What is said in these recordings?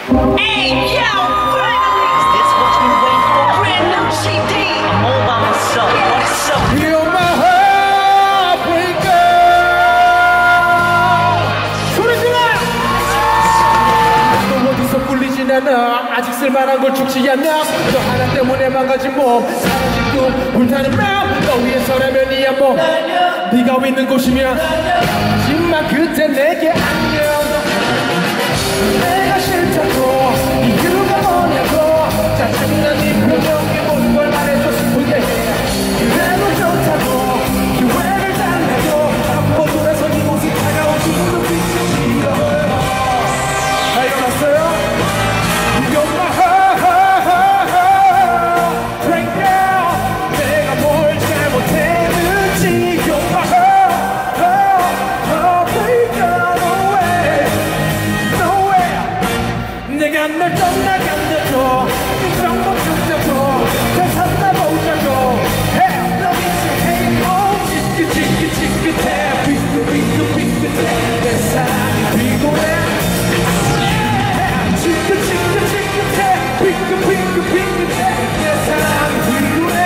Hey, yo, finally! Is this what you been waiting for? Brand new CD! I'm all by myself. What's up? You're my heartbreaker. 소리 질러! 너 어디서 꿀리진 않아. 아직 쓸만한 걸 죽지 않아. 너 하나 때문에 망가진 몸, 사라진 꿈, 불타는 마음. 너 위해서라면 이 한 몸. 네가 있는 곳이면 하지만 그때 내게 안녕. 내가 싫다고 이유가 뭐냐고 짜증난 네 표정에 모든 걸 말해줘 싶은데 그래도 좋다고 기회를 달래줘 한번 돌아서 네 모습 차가운 지금도 비춰지려 다 일어났어요? You're my heartbreaker. 내가 뭘 잘못했는지 You're my heartbreaker. 내가 널 떠나간다고 인정 못 준다고 잘 살다 보자고 너 미쳐해 지긋지긋해 삐끗삐끗삐끗해 내 사랑이 피곤해 지긋지긋해 삐끗삐끗삐끗해 내 사랑이 피곤해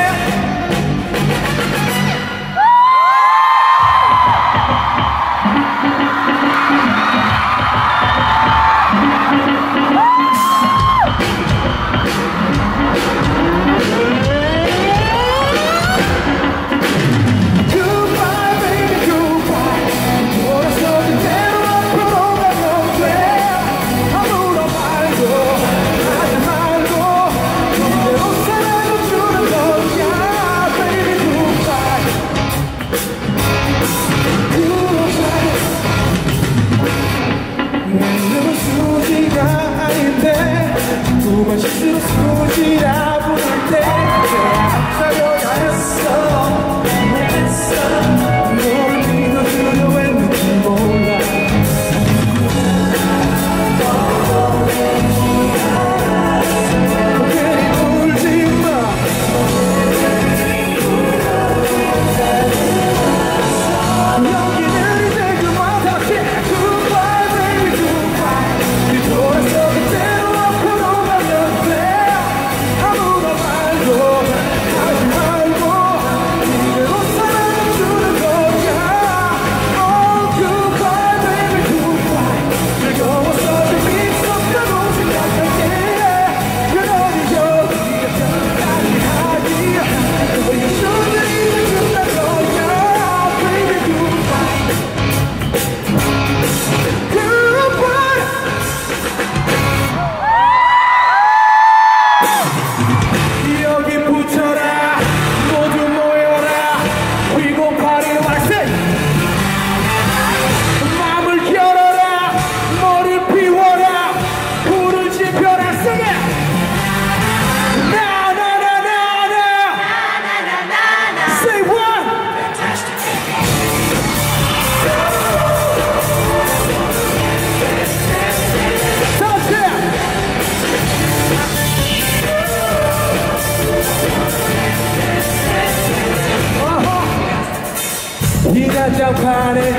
난장판에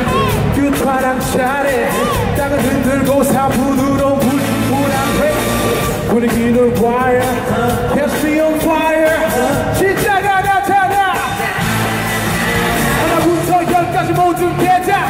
끝바람 차례 땅을 흔들고사 부드러운 불안해 분위기를 wire catch me on fire 진짜가 나타나 하나부터 열까지 모든 대장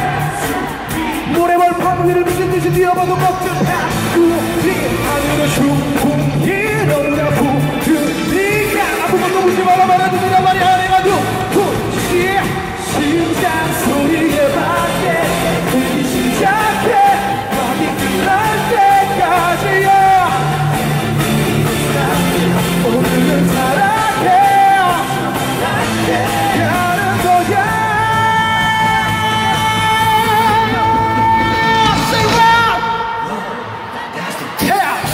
모래벌판 위를 미친 듯이 뛰어봐도 걱정하 우리 하늘은 충분히 너무나 부드니까 아무것도 묻지 말아 말아줍니다 말이야 내가 누구지 심장 소리에 맞게 들기 시작해 막이 끝날 때까지야 오늘은 사랑해 가는 거야 Say what? Yeah!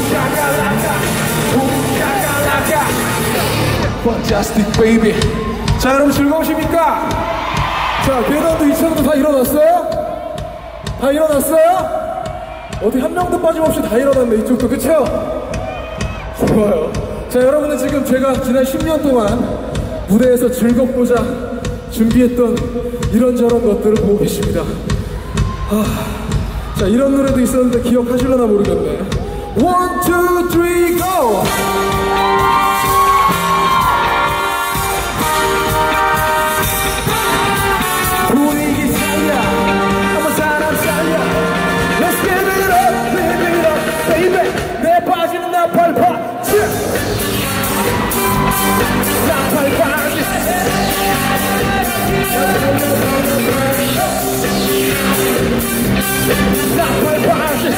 Fantastic baby 자, 여러분 즐거우십니까? 자, 계단도 2층도 다 일어났어요? 다 일어났어요? 어떻게 한 명도 빠짐없이 다 일어났네, 이쪽도. 그쵸? 좋아요. 자, 여러분은 지금 제가 지난 10년 동안 무대에서 즐겁고자 준비했던 이런저런 것들을 보고 계십니다. 자, 이런 노래도 있었는데 기억하실려나 모르겠네. 1, 2, 3, go! 분위기 살려, 한번 사람 살려. Let's give it up, live it up, baby. 내 바지는 나팔 바지. 나팔 바지. 나팔 바지.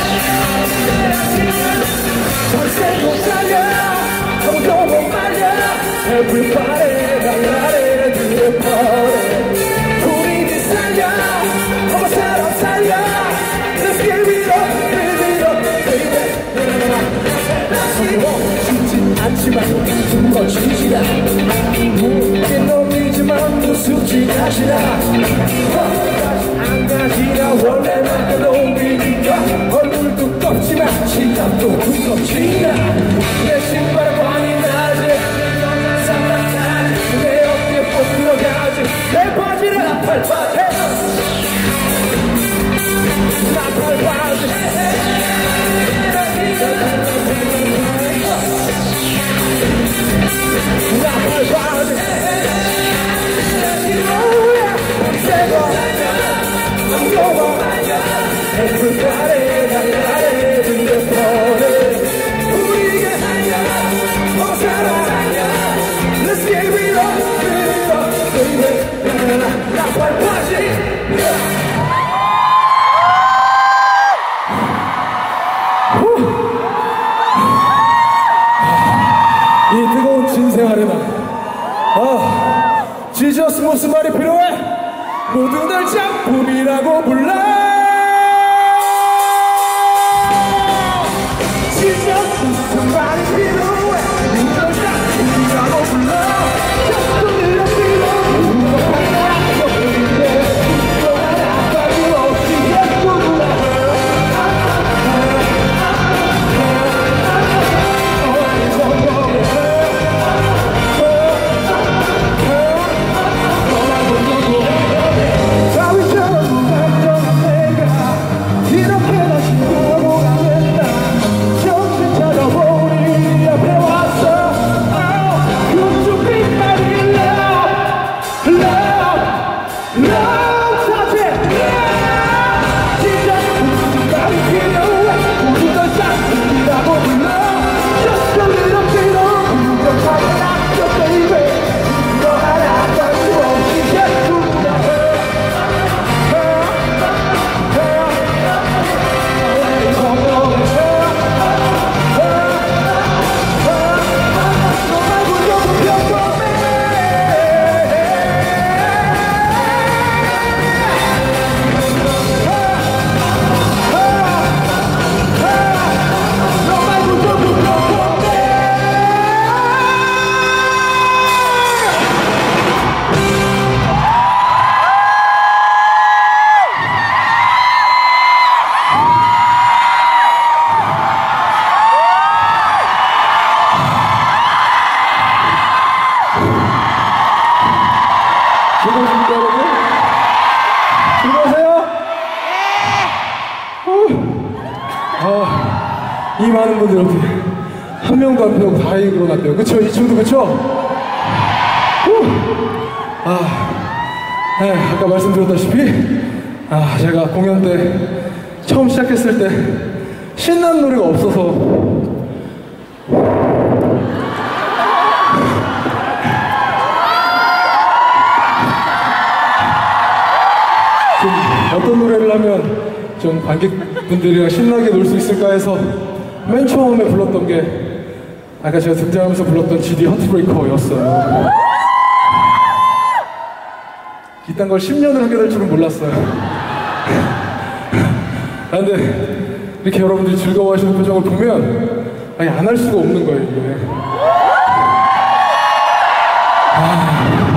절세 못 살려, 아무도 못 말려. Everybody, 날라래, 들을 party. 분위기 살려, 한번 사람 살려. Let's give it up, live it up, baby. 쉽진 않지만 좀 거치지라. 무게 넘이지만 무섭지 않으라. 안 가지라 원래 나도 놈이니까. 얼굴도 껍지만 시간도 두껍지라. 내 신발 광이 나지, 내 어깨 꼭 들어가지. 내 바지는 나팔 바지. 나팔 바지. 나팔 바지. Everybody, 날라래, 들려 party. 우리가 살려, 살아. Let's give it up, give it up, baby. 나팔 바지. 이 뜨거운 진생 아래나 지저스 무슨 말이 필요해? 모두 날 작품이라고 불러. 지저스 무슨 말이 필요해? 모두 날 작품이라고 불러. 작품이라고 불러. 누가 하나도 없는데 또 하나까지 없이 예쁘구나. 즐거우십니까, 여러분? 즐거우세요? 이 많은 분들 어떻게 한 명도 안 빼고 다 일어났대요. 그쵸? 이 친구도 그쵸? 아까 말씀드렸다시피 제가 공연 때 처음 시작했을 때 신나는 노래가 없어서 어떤 노래를 하면 좀 관객분들이랑 신나게 놀 수 있을까 해서 맨 처음에 불렀던 게 아까 제가 등장하면서 불렀던 GD 하트브레이커였어요. 이딴 걸 10년을 하게 될 줄은 몰랐어요. 근데 이렇게 여러분들이 즐거워하시는 표정을 보면 안 할 수가 없는 거예요, 이게.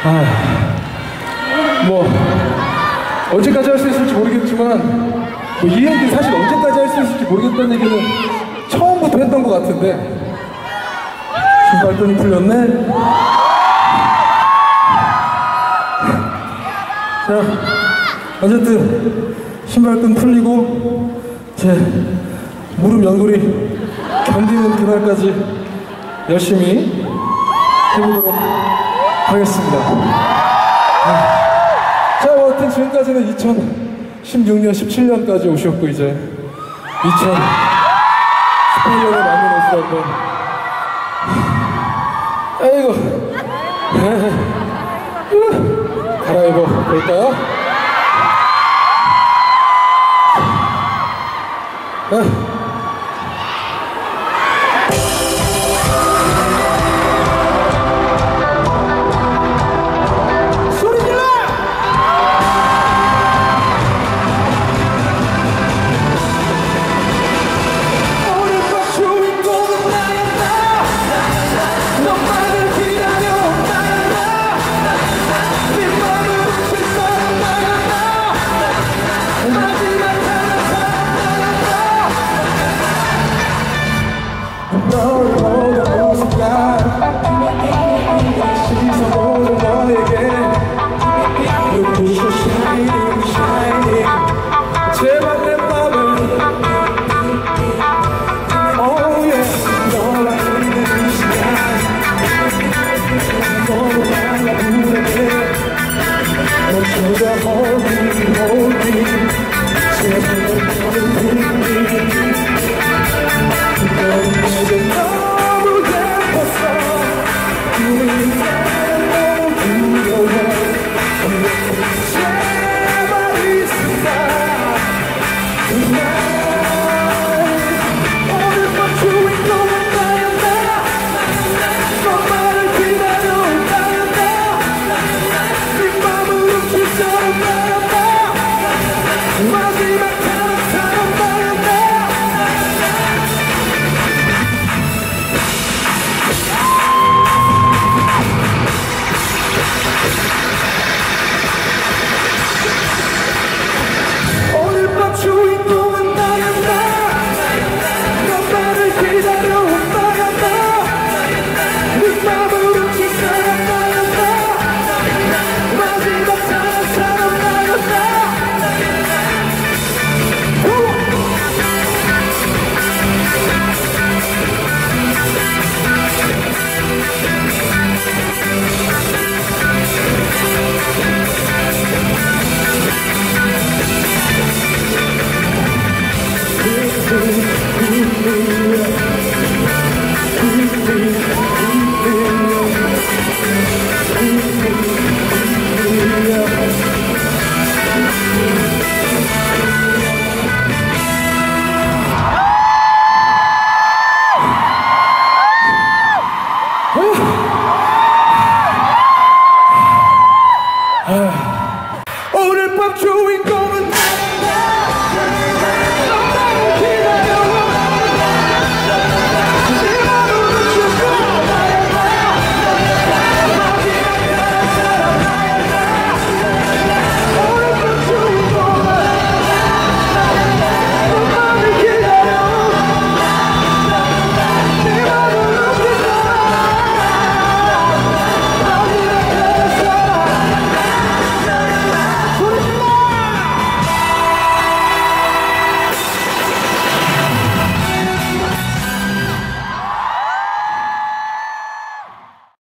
뭐 언제까지 할 수 있을지 모르겠지만 뭐 이 얘기 사실 언제까지 할 수 있을지 모르겠다는 얘기는 처음부터 했던 것 같은데 신발끈이 풀렸네. 자, 어쨌든 신발끈 풀리고 제 무릎 연골이 견디는 그날까지 열심히 해보도록 하겠습니다. 자, 아무튼 지금까지는 2016년, 17년까지 오셨고 이제 2018년에 맞는 옷을 한번 아이고 갈아입어 볼까요? 아.